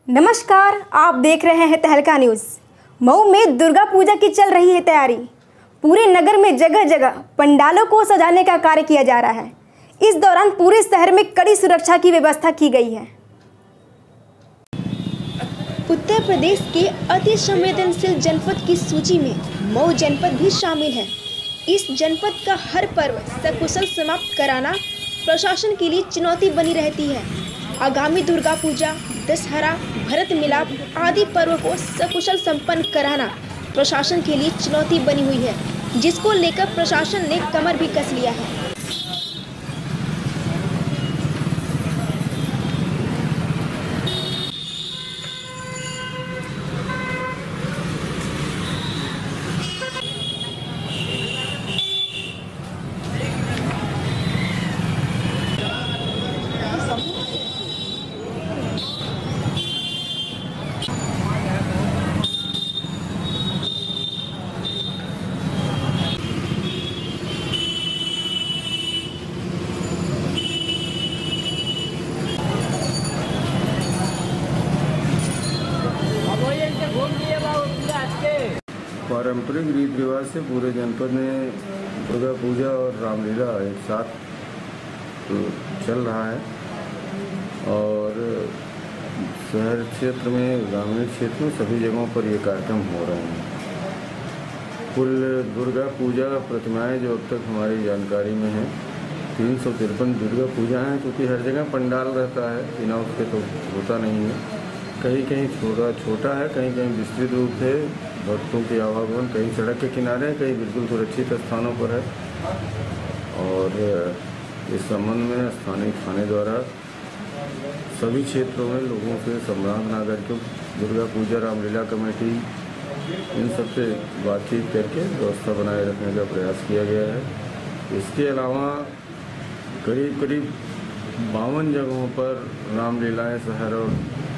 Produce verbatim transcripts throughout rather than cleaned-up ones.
नमस्कार, आप देख रहे हैं तहलका न्यूज़। मऊ में दुर्गा पूजा की चल रही है तैयारी। पूरे नगर में जगह जगह पंडालों को सजाने का कार्य किया जा रहा है। इस दौरान पूरे शहर में कड़ी सुरक्षा की व्यवस्था की गई है। उत्तर प्रदेश के अति संवेदनशील जनपद की सूची में मऊ जनपद भी शामिल है। इस जनपद का हर पर्व सकुशल समाप्त कराना प्रशासन के लिए चुनौती बनी रहती है। आगामी दुर्गा पूजा, दशहरा, भरत मिलाप आदि पर्वों को सकुशल संपन्न कराना प्रशासन के लिए चुनौती बनी हुई है, जिसको लेकर प्रशासन ने कमर भी कस लिया है। पारंपरिक रीति रिवाज से पूरे जनपद में दुर्गा पूजा और रामलीला एक साथ तो चल रहा है और शहर क्षेत्र में, ग्रामीण क्षेत्र में सभी जगहों पर ये कार्यक्रम हो रहे हैं। कुल दुर्गा पूजा प्रतिमाएं जो अब तक हमारी जानकारी में है तीन सौ तिरपन दुर्गा पूजा हैं, क्योंकि हर जगह पंडाल रहता है, बिना उसके तो होता नहीं है। कहीं कहीं थोड़ा छोटा है, कहीं कहीं विस्तृत रूप है, भक्तों के आवागमन कहीं सड़क के किनारे है, कहीं बिल्कुल सुरक्षित स्थानों पर है। और इस संबंध में स्थानीय थाने द्वारा सभी क्षेत्रों में लोगों से, सम्रांत नागरिकों, दुर्गा पूजा रामलीला कमेटी, इन सब से बातचीत करके व्यवस्था बनाए रखने का प्रयास किया गया है। इसके अलावा करीब करीब बावन जगहों पर रामलीलाएँ शहर और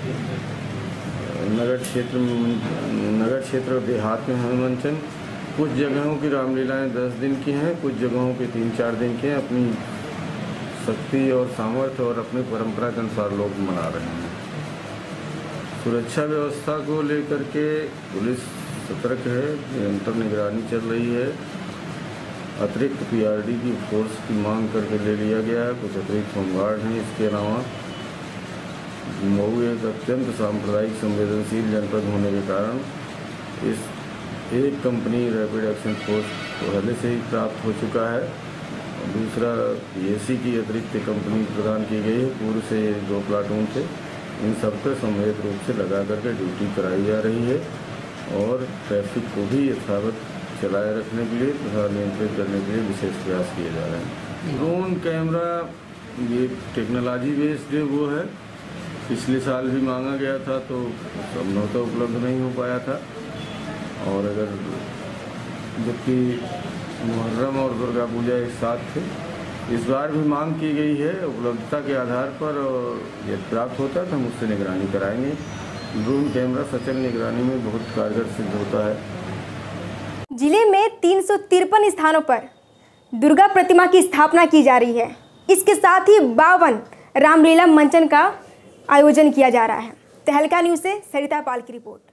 नगर क्षेत्र में नगर क्षेत्र और देहात में है मंचन। कुछ जगहों की रामलीलाएँ दस दिन की हैं, कुछ जगहों की तीन चार दिन की हैं। अपनी शक्ति और सामर्थ्य और अपनी परंपरा के अनुसार लोग मना रहे हैं। सुरक्षा व्यवस्था को लेकर के पुलिस सतर्क है, निरंतर निगरानी चल रही है। अतिरिक्त पीआरडी की फोर्स की मांग करके ले लिया गया है। कुछ अतिरिक्त होमगार्ड हैं। इसके अलावा मऊ एक अत्यंत सांप्रदायिक संवेदनशील जनपद होने के कारण इस एक कंपनी रैपिड एक्शन फोर्स पहले से ही प्राप्त हो चुका है। दूसरा पीएसी की अतिरिक्त कंपनी प्रदान की गई है। पूर्व से दो प्लाटून थे, इन सब पर सम्मिलित रूप से लगा करके ड्यूटी कराई जा रही है और ट्रैफिक को भी यथावत चलाए रखने के लिए तथा नियंत्रित करने के लिए विशेष प्रयास किए जा रहे हैं। ड्रोन कैमरा ये टेक्नोलॉजी बेस्ड वो है। पिछले साल भी मांगा गया था तो संभवतः उपलब्ध नहीं हो पाया था, और अगर जबकि मुहर्रम और दुर्गा पूजा एक साथ थे, इस बार भी मांग की गई है। उपलब्धता के आधार पर और यदि प्राप्त होता है तो हम उससे निगरानी कराएंगे। ड्रोन कैमरा सचल निगरानी में बहुत कारगर सिद्ध होता है। जिले में तीन सौ तिरपन स्थानों पर दुर्गा प्रतिमा की स्थापना की जा रही है। इसके साथ ही बावन रामलीला मंचन का आयोजन किया जा रहा है। तहलका न्यूज़ से सरिता पाल की रिपोर्ट।